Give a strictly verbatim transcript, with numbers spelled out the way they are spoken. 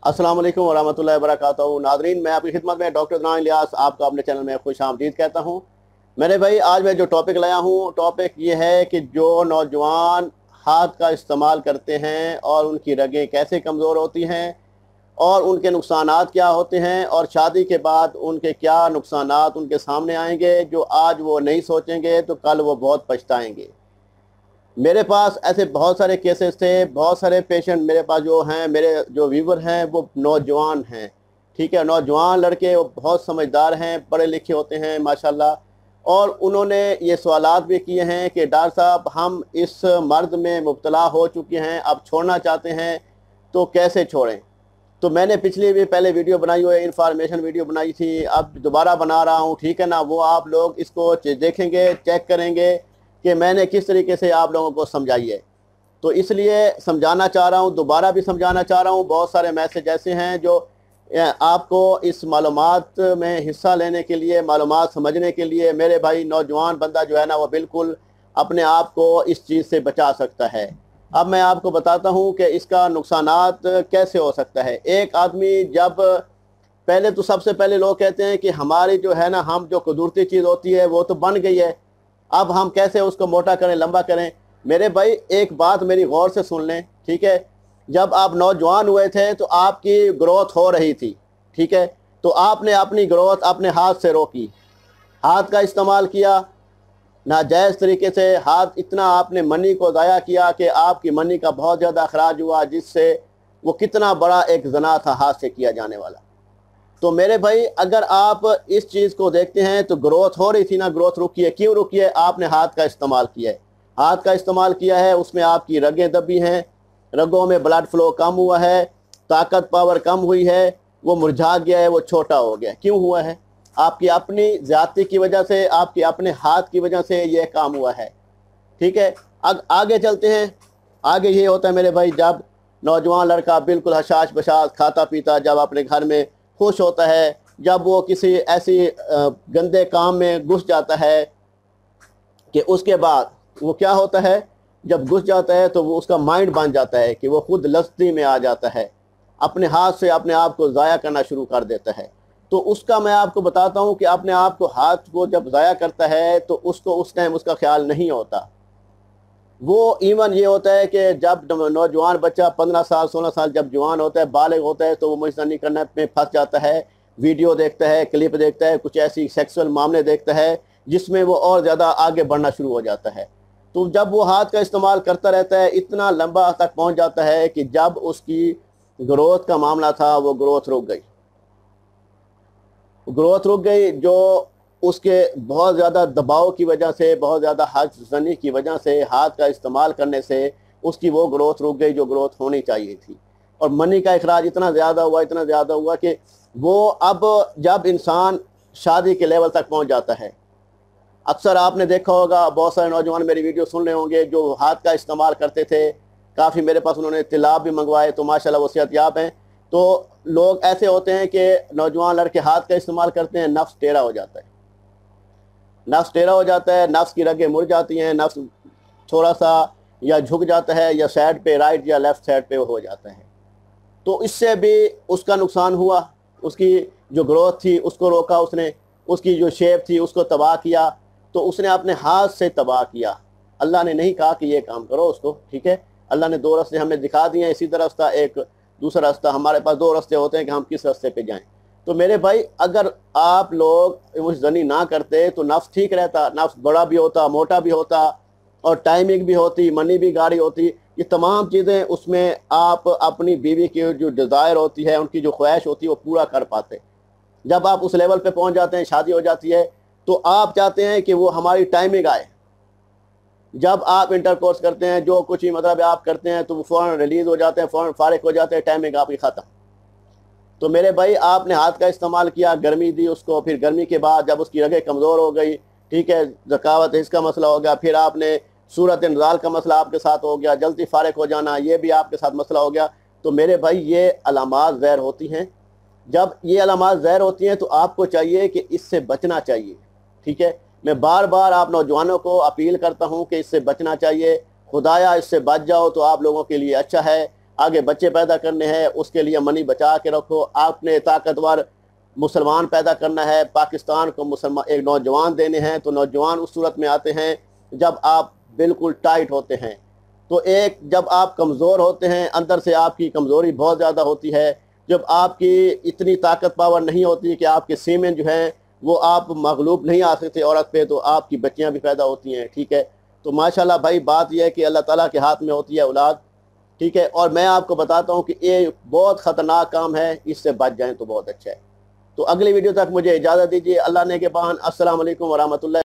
अस्सलाम वालेकुम वरहमतुल्लाहि वबरकातुहू। नाज़रीन, मैं आपकी खिदमत में डॉक्टर अदनान इलियास आपका अपने चैनल में खुश आमदीद कहता हूँ। मेरे भाई, आज मैं जो टॉपिक लाया हूँ, टॉपिक ये है कि जो नौजवान हाथ का इस्तेमाल करते हैं और उनकी रगें कैसे कमज़ोर होती हैं और उनके नुकसानात क्या होते हैं, और शादी के बाद उनके क्या नुकसानात उनके सामने आएंगे जो आज वो नहीं सोचेंगे तो कल वो बहुत पछताएंगे। मेरे पास ऐसे बहुत सारे केसेस थे, बहुत सारे पेशेंट मेरे पास जो हैं, मेरे जो व्यूवर हैं वो नौजवान हैं। ठीक है, नौजवान लड़के वो बहुत समझदार हैं, पढ़े लिखे होते हैं माशाल्लाह, और उन्होंने ये सवालात भी किए हैं कि डॉक्टर साहब, हम इस मर्द में मुब्तला हो चुके हैं, अब छोड़ना चाहते हैं तो कैसे छोड़ें। तो मैंने पिछली भी पहले वीडियो बनाई हुई है, इंफॉर्मेशन वीडियो बनाई थी, अब दोबारा बना रहा हूँ। ठीक है ना, वो आप लोग इसको देखेंगे, चेक करेंगे कि मैंने किस तरीके से आप लोगों को समझाई है। तो इसलिए समझाना चाह रहा हूँ, दोबारा भी समझाना चाह रहा हूँ। बहुत सारे मैसेज ऐसे हैं जो आपको इस मालूमात में हिस्सा लेने के लिए, मालूमात समझने के लिए, मेरे भाई नौजवान बंदा जो है ना वो बिल्कुल अपने आप को इस चीज़ से बचा सकता है। अब मैं आपको बताता हूँ कि इसका नुकसानात कैसे हो सकता है। एक आदमी जब, पहले तो सबसे पहले लोग कहते हैं कि हमारी जो है ना, हम जो कुदरती चीज़ होती है वो तो बन गई है, अब हम कैसे उसको मोटा करें, लंबा करें। मेरे भाई, एक बात मेरी गौर से सुन लें। ठीक है, जब आप नौजवान हुए थे तो आपकी ग्रोथ हो रही थी। ठीक है, तो आपने अपनी ग्रोथ अपने हाथ से रोकी, हाथ का इस्तेमाल किया नाजायज़ तरीके से। हाथ इतना आपने मनी को ज़ाया किया कि आपकी मनी का बहुत ज़्यादा अखराज हुआ, जिससे वो कितना बड़ा एक जना था हाथ से किया जाने वाला। तो मेरे भाई, अगर आप इस चीज़ को देखते हैं तो ग्रोथ हो रही थी ना, ग्रोथ रुकी है। क्यों रुकी है? आपने हाथ का इस्तेमाल किया है, हाथ का इस्तेमाल किया है, उसमें आपकी रगें दबी हैं, रगों में ब्लड फ्लो कम हुआ है, ताकत पावर कम हुई है, वो मुरझा गया है, वो छोटा हो गया। क्यों हुआ है? आपकी अपनी ज़्यादती की वजह से, आपके अपने हाथ की वजह से ये काम हुआ है। ठीक है, अब आगे चलते हैं। आगे ये होता है मेरे भाई, जब नौजवान लड़का बिल्कुल हशाश बशाश खाता पीता जब अपने घर में खुश होता है, जब वो किसी ऐसी गंदे काम में घुस जाता है कि उसके बाद वो क्या होता है, जब घुस जाता है तो वो उसका माइंड बन जाता है कि वो खुद लस्ती में आ जाता है, अपने हाथ से अपने आप को ज़ाया करना शुरू कर देता है। तो उसका मैं आपको बताता हूँ कि अपने आप को, हाथ को जब ज़ाया करता है तो उसको उस टाइम उसका ख्याल नहीं होता। वो इवन ये होता है कि जब नौजवान बच्चा पंद्रह साल सोलह साल जब जवान होता है, बालिग होता है, तो वो मुजफ्फरी करने में फंस जाता है। वीडियो देखता है, क्लिप देखता है, कुछ ऐसी सेक्सुअल मामले देखता है जिसमें वो और ज़्यादा आगे बढ़ना शुरू हो जाता है। तो जब वो हाथ का इस्तेमाल करता रहता है, इतना लंबा तक पहुंच जाता है कि जब उसकी ग्रोथ का मामला था, वो ग्रोथ रुक गई, ग्रोथ रुक गई जो उसके बहुत ज़्यादा दबाव की वजह से, बहुत ज़्यादा हाथ जनी की वजह से, हाथ का इस्तेमाल करने से उसकी वो ग्रोथ रुक गई जो ग्रोथ होनी चाहिए थी। और मनी का अखराज इतना ज़्यादा हुआ, इतना ज़्यादा हुआ कि वो अब जब इंसान शादी के लेवल तक पहुंच जाता है, अक्सर आपने देखा होगा, बहुत सारे नौजवान मेरी वीडियो सुन रहे होंगे जो हाथ का इस्तेमाल करते थे, काफ़ी मेरे पास उन्होंने तिलाब भी मंगवाए, तो माशाल्लाह वो सेहतयाब हैं। तो लोग ऐसे होते हैं कि नौजवान लड़के हाथ का इस्तेमाल करते हैं, नफ्स टेढ़ा हो जाता है, नफ्स टेढ़ा हो जाता है, नफ्स की रगें मुड़ जाती हैं, नफ्स थोड़ा सा या झुक जाता है, या साइड पे, राइट या लेफ़्ट साइड पे हो जाता है। तो इससे भी उसका नुकसान हुआ, उसकी जो ग्रोथ थी उसको रोका उसने, उसकी जो शेप थी उसको तबाह किया। तो उसने अपने हाथ से तबाह किया। अल्लाह ने नहीं कहा कि ये काम करो उसको, ठीक है, अल्लाह ने दो रास्ते हमें दिखा दिए हैं, इसी रास्ता एक दूसरा रास्ता, हमारे पास दो रास्ते होते हैं कि हम किस रास्ते पे जाएं। तो मेरे भाई, अगर आप लोग मुजफ्फरी ना करते तो नफ्स ठीक रहता, नफ्स बड़ा भी होता, मोटा भी होता, और टाइमिंग भी होती, मनी भी गाड़ी होती, ये तमाम चीज़ें उसमें आप अपनी बीवी की जो डिज़ायर होती है, उनकी जो ख्वाहिश होती है, वो पूरा कर पाते। जब आप उस लेवल पे पहुंच जाते हैं, शादी हो जाती है, तो आप चाहते हैं कि वो हमारी टाइमिंग आए। जब आप इंटरकोर्स करते हैं, जो कुछ ही मतलब आप करते हैं, तो वो फ़ौरन रिलीज़ हो जाते हैं, फ़ौरन फारिग हो जाते हैं, टाइमिंग आपकी ख़त्म। तो मेरे भाई, आपने हाथ का इस्तेमाल किया, गर्मी दी उसको, फिर गर्मी के बाद जब उसकी रगें कमज़ोर हो गई, ठीक है, ज़कावत इसका मसला हो गया, फिर आपने सूरत इंज़ाल का मसला आपके साथ हो गया, जल्दी फारिग हो जाना, ये भी आपके साथ मसला हो गया। तो मेरे भाई, ये अलामात ज़हर होती हैं। जब ये अलामात ज़हर होती हैं तो आपको चाहिए कि इससे बचना चाहिए। ठीक है, मैं बार बार आप नौजवानों को अपील करता हूं कि इससे बचना चाहिए। खुदाया इससे बच जाओ तो आप लोगों के लिए अच्छा है। आगे बच्चे पैदा करने हैं, उसके लिए मनी बचा के रखो। आपने ताकतवर मुसलमान पैदा करना है, पाकिस्तान को मुसलमान एक नौजवान देने हैं, तो नौजवान उस सूरत में आते हैं जब आप बिल्कुल टाइट होते हैं। तो एक जब आप कमज़ोर होते हैं, अंदर से आपकी कमज़ोरी बहुत ज़्यादा होती है, जब आपकी इतनी ताकत पावर नहीं होती कि आपके सीमेन जो है वो आप मगलूब नहीं आ सकते औरत पे, तो आपकी बच्चियां भी पैदा होती हैं। ठीक है, तो माशाल्लाह भाई बात यह है कि अल्लाह ताला के हाथ में होती है औलाद। ठीक है, और मैं आपको बताता हूँ कि ये बहुत ख़तरनाक काम है, इससे बच जाएं तो बहुत अच्छा है। तो अगली वीडियो तक मुझे इजाज़त दीजिए। अल्लाह ने के बान। अस्सलाम वालेकुम व रहमतुल्लाह।